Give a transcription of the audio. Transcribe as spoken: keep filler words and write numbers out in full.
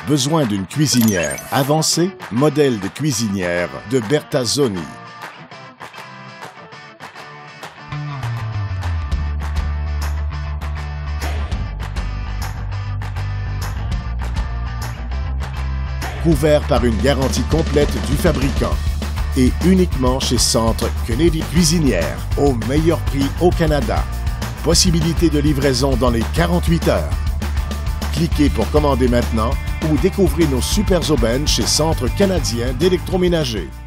Besoin d'une cuisinière avancée? Modèle de cuisinière de Bertazzoni. Couvert par une garantie complète du fabricant. Et uniquement chez Centre Kennedy Cuisinière, au meilleur prix au Canada. Possibilité de livraison dans les quarante-huit heures. Cliquez pour commander maintenant ou découvrez nos super aubaines chez Centre canadien d'électroménager.